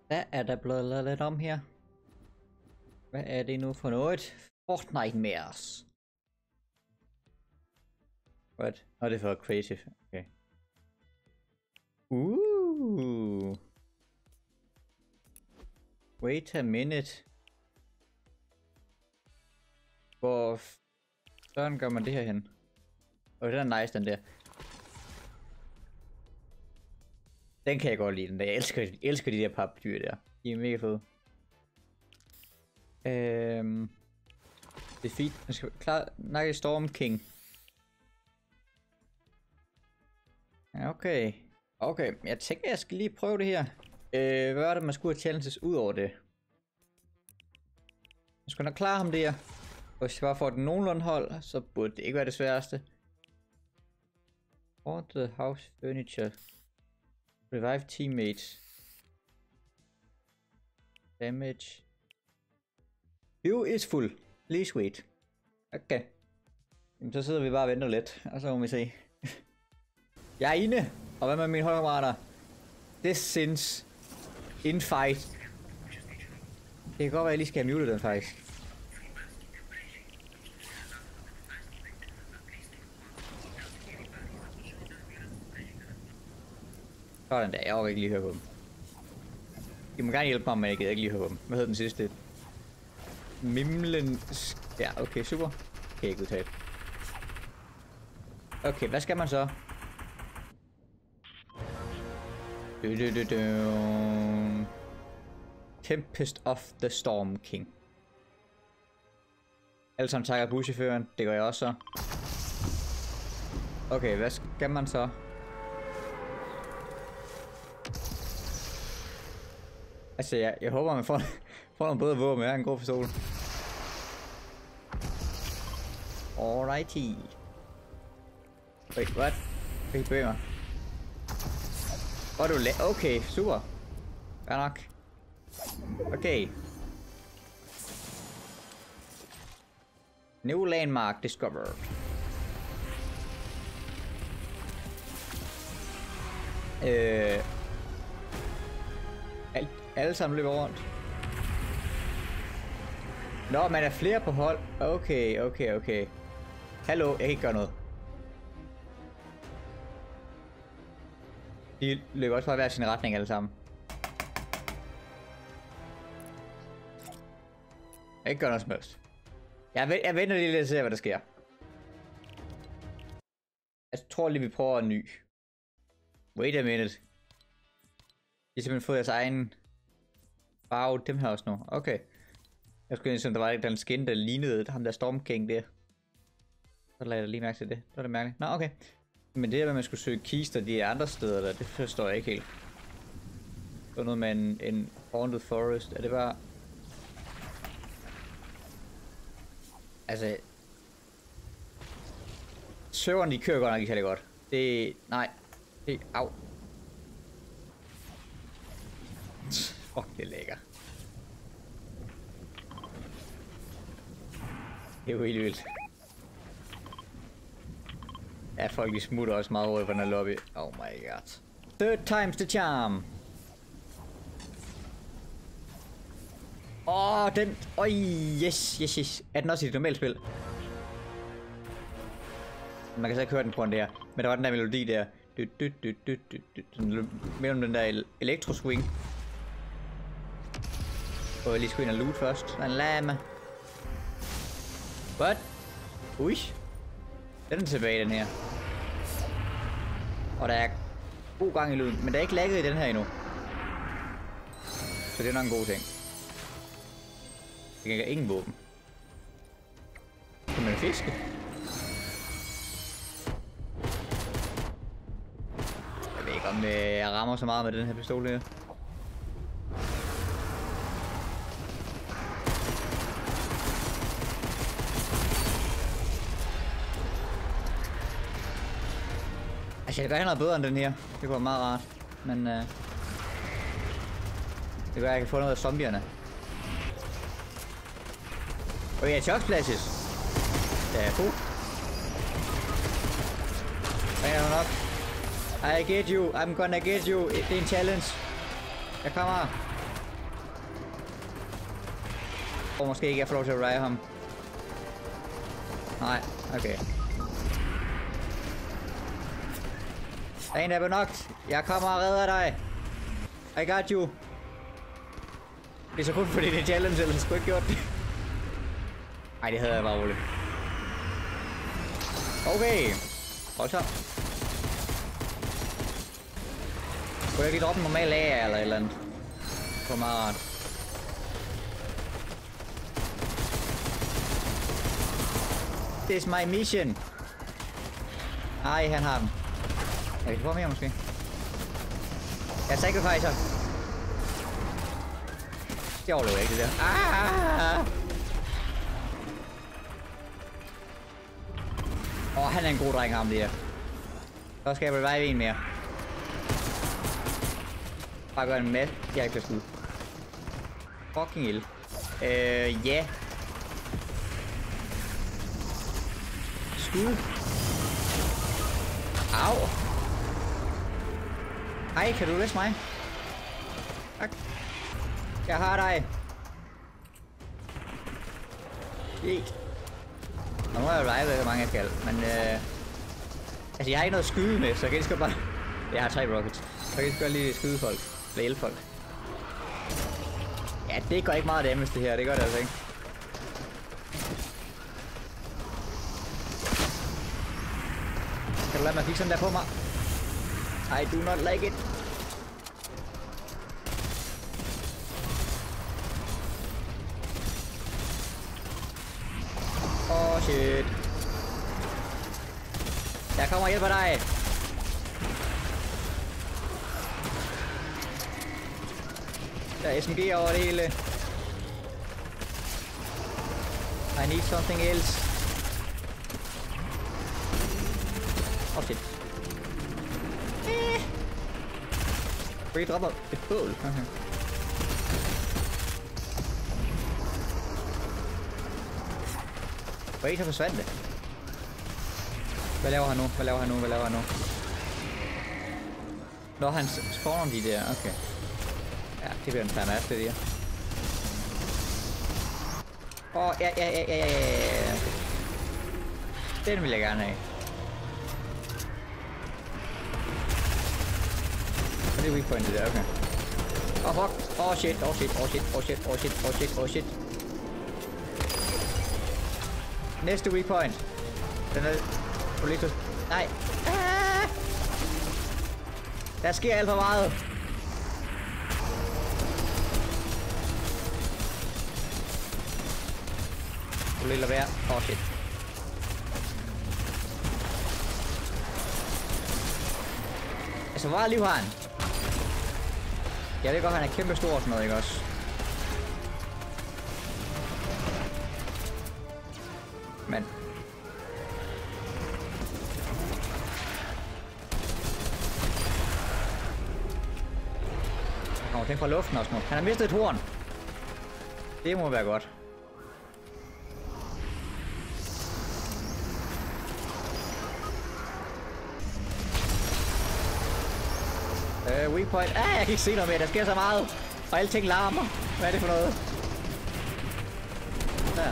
Hvad er der blevet lavet lidt om her? Hvad er det nu for noget? Fortnite Mares. What? Nå, det er for creative. Okay. Wait a minute. Hvor sådan gør man det her hen? Og den er nice, den der. Den kan jeg godt lide, den der. Jeg elsker de der papdyr der. De er mega fede. Det er fint. Man skal klare nakke Storm King. Okay. Okay, jeg tænker, jeg skal lige prøve det her. Hvad var det, man skulle have challenges ud over det? Man skulle nok klare ham der. Og hvis jeg bare får den nogenlunde hold, så burde det ikke være det sværeste. For the house furniture. Revive teammates. Damage. View is full. Please wait. Okay. Jamen, så sidder vi bare og venter lidt, og så må vi se. Jeg er inde. Og hvad med mine holdkammerater? This since in fight. Det kan godt være, at jeg lige skal have muted den faktisk. Sådan der, jeg overgår ikke lige høre på dem. I må gerne hjælpe mig, men jeg gider ikke lige høre på dem. Hvad hed den sidste? Mimlen... Ja, okay, super. Kan jeg ikke udtale. Okay, hvad skal man så? Tempest of the Storm King. Alle sammen takker buschaufføren. Det gør jeg også så. Okay, hvad skal man så? Altså, jeg håber, man får nogle bedre våben. Jeg har en god pistol. Alrighty. Wait, what? Kan I bevæge mig? Hvor du okay, super. Fair nok. Okay. New landmark discovered. Alle sammen løber rundt. Nå, man er flere på hold. Okay. Hallo, jeg kan ikke gøre noget. De løber også bare hver sin retning alle sammen. Jeg kan ikke gøre noget som helst. Jeg venter lige lidt og ser, hvad der sker. Jeg tror lige, vi prøver en ny. Wait a minute. De har simpelthen fået deres egen farve. Dem her også nu. Okay. Jeg skulle lige der var en skin, der lignede ham der Storm King der. Så lagde jeg lige mærke til det. Det var det mærkeligt. Nå, okay. Men det her, at man skulle søge kister de andre steder der, det forstår jeg ikke helt. Det var noget med en haunted forest. Er det bare... Altså... Serveren, de kører godt nok ikke særlig godt. Det... Nej. Det... Au. Fuck, det er lækker. Det er jo helt vildt. Ja, folk de smutter også meget over i den her lobby. Oh my god. Third time's the charm. Den... Yes. Er den også i et normalt spil? Man kan så ikke høre den på den der. Men der var den der melodi der. Mellem den der elektroswing. Og jeg lige skulle ind og loot først. Den lama. What? Ui. Den er tilbage, den her. Og der er god gang i lyden, men der er ikke lagget i den her endnu. Så det er nok en god ting. Jeg kan ikke ingen våben. Kan man fiske? Jeg ved ikke om jeg rammer så meget med den her pistol her. Altså, jeg gør noget bedre end den her. Det går meget rart. Men det gør, at jeg kan få noget af zombierne. Okay, chok splashes. Det er cool. Det er nok. I get you. I'm gonna get you. Det er en challenge. Jeg kommer. Og måske ikke jeg får lov til at ride ham. Nej, okay. Der er en, der er benogt. Jeg kommer og redder dig. I got you. Det er så kun fordi det er challenge, ellers skulle jeg ikke gjort det. Ej, det havde jeg bare roligt. Okay. Hold så. Kunne jeg lige droppe en normal af eller et eller andet? Det var meget rart. This is my mission. Ej, han har dem. Jeg kan få mere måske. Jeg sacrificer. Det overlever ikke det der. Han er en god dreng ham der. Så skal jeg revive en mere. Bare gøre en masse. Jeg ikke skud. Fucking ild. Ja. Skud. Au. Hej, kan du læse mig? Tak. Jeg har dig. Ikke. Nu må jeg jo revive, hvor mange jeg skal, men altså jeg har ikke noget at skyde med, så jeg kan lige bare... Jeg har 3 rockets. Så jeg kan lige skyde folk. Eller hjælpe folk. Ja, det går ikke meget damage det her, det gør det altså ikke. Kan du lade mig kigge sådan der på mig? I do not like it. Oh shit. Jeg kommer og hjælper dig. Der er SMG over det hele. I need something else. Oh shit. Vi dropper et bål. Okay. Wait, så forsvandt det. Hvad laver han nu? Hvad laver han nu? Hvad laver han nu? Nå, han spawner de der. Okay. Ja, det bliver en færdig map, det der. Ja. Den vil jeg gerne have. Og det er weak point det der, okay. Fuck. Shit. Næste weak point. Den er... Politus. Nej. Der sker alt for meget. Du lille være. Shit. Altså, hvor meget liv har han? Jeg ved godt, han er kæmpe stor og sådan noget, ikke også? Men... Han kommer ting fra luften også nu. Han har mistet et horn. Det må være godt. Weak point. Jeg kan ikke se noget mere. Der sker så meget. Og alting larmer. Hvad er det for noget? Der.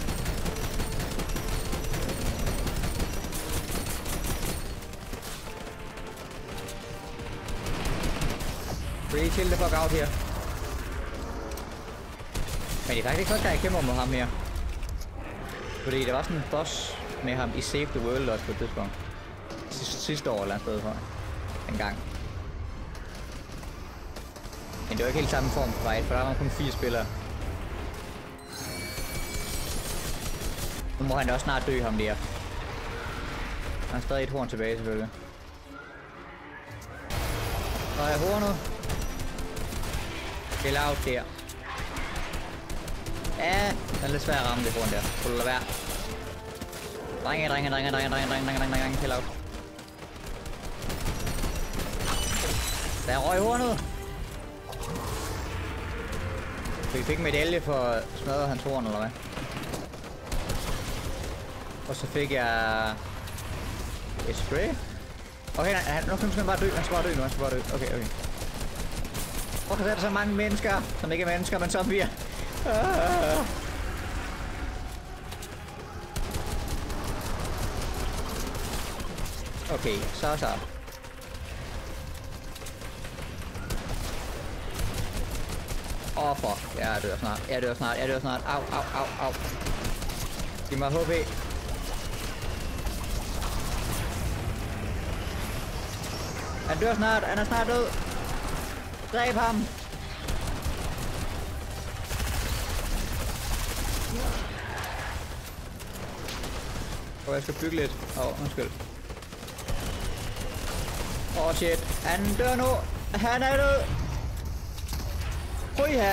Really chill the fuck out her. Men det er faktisk ikke første gang, jeg kæmper mod ham her. Fordi der var sådan en boss med ham i Save the World også på et tidspunkt. Sidste år eller et sted for. En gang. Men det var ikke helt samme form for fight, for der var kun 4 spillere. Nu må han også snart dø, ham der. Han har stadig et horn tilbage, selvfølgelig. Så er hornet. Chill out der. Ja, den er lidt svær at ramme det horn der. Kunne du lade være? Drenge. Chill out. Der røg hornet. Vi fik en medalje for at smadre hans horn, eller hvad? Og så fik jeg... et spray. Okay, nej, nu skal han bare dø. Han skal bare dø nu, Okay. Hvorfor er der så mange mennesker, som ikke er mennesker, men zombier? Okay, så. Fuck. Jeg dør snart. Au. Giv mig HP. Han dør snart. Han er snart død. Dræb ham. Jeg skal bygge lidt. Undskyld. Shit. Han dør nu. Han er død. Højha.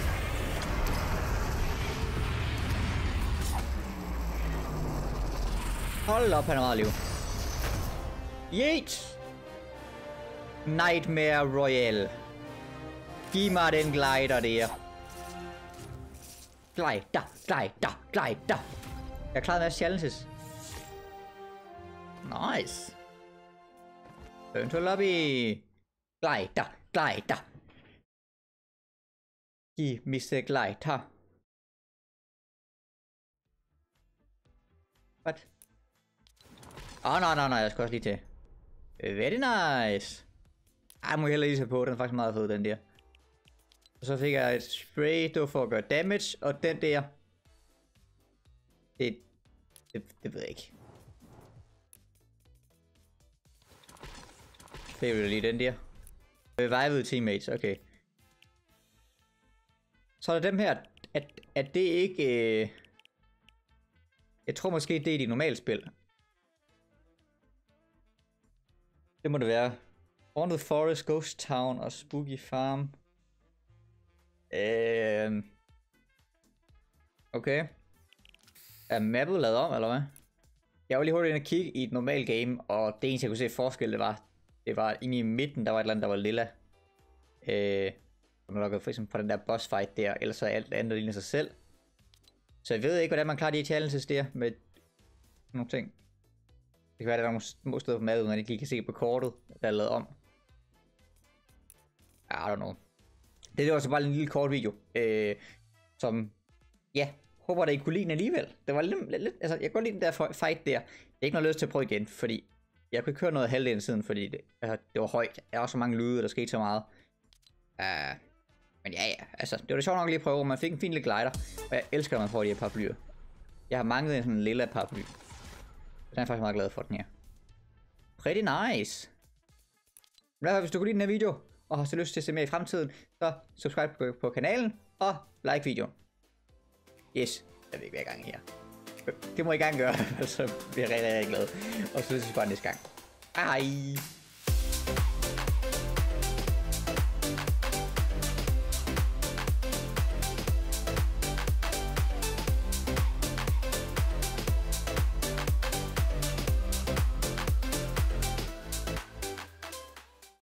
Hold op, han har meget liv. Yeet. Nightmare Royale. Giv mig den glider der. Glider. Jeg klarede en masse challenges. Nice. Turn to lobby. Glider. Giv Mr. Glider. What? Nej, jeg skal også lige til. Very nice. Jeg må heller lige se på, den er faktisk meget fed, den der. Og så fik jeg et spray, det var for at gøre damage, og den der... Det ved jeg ikke. Favorite lige den der. Revived teammates, okay. Så er der dem her, at det ikke... Jeg tror måske, det er de normale spil. Det må det være. Haunted Forest, Ghost Town og Spooky Farm. Okay. Er mappet lavet om, eller hvad? Jeg var lige hurtigt ind og kigge i et normalt game, og det eneste jeg kunne se forskel, det var inde i midten, der var et eller andet, der var lilla. Man lukkede for eksempel på den der boss fight der, ellers så er alt andet ligner sig selv. Så jeg ved ikke, hvordan man klarer de challenges der med nogle ting. Det kan være, at der er nogle små steder på maden, man ikke lige kan se på kortet, der er lavet om. I don't know. Det var så bare en lille kort video, som, ja, håber, at I kunne lide den alligevel. Det var lidt, altså, jeg kan godt lide den der fight der. Jeg har ikke noget lyst til at prøve igen, fordi jeg kunne ikke høre noget halvdelen siden, fordi det var højt. Der var så mange lyde, der skete så meget. Men ja, altså, det var det sjovt nok lige at prøve, man fik en fin lille glider, og jeg elsker, at man får de her paraplyer. Jeg har manglet en sådan en lille paraply. Så er jeg faktisk meget glad for den her. Pretty nice. Hvis du kunne lide den her video, og har så lyst til at se mere i fremtiden, så subscribe på kanalen, og like videoen. Yes, jeg ved ikke, hvad jeg gang i her. Det må I gerne gøre, så bliver jeg rigtig glad. Og så ses vi bare næste gang. Hej.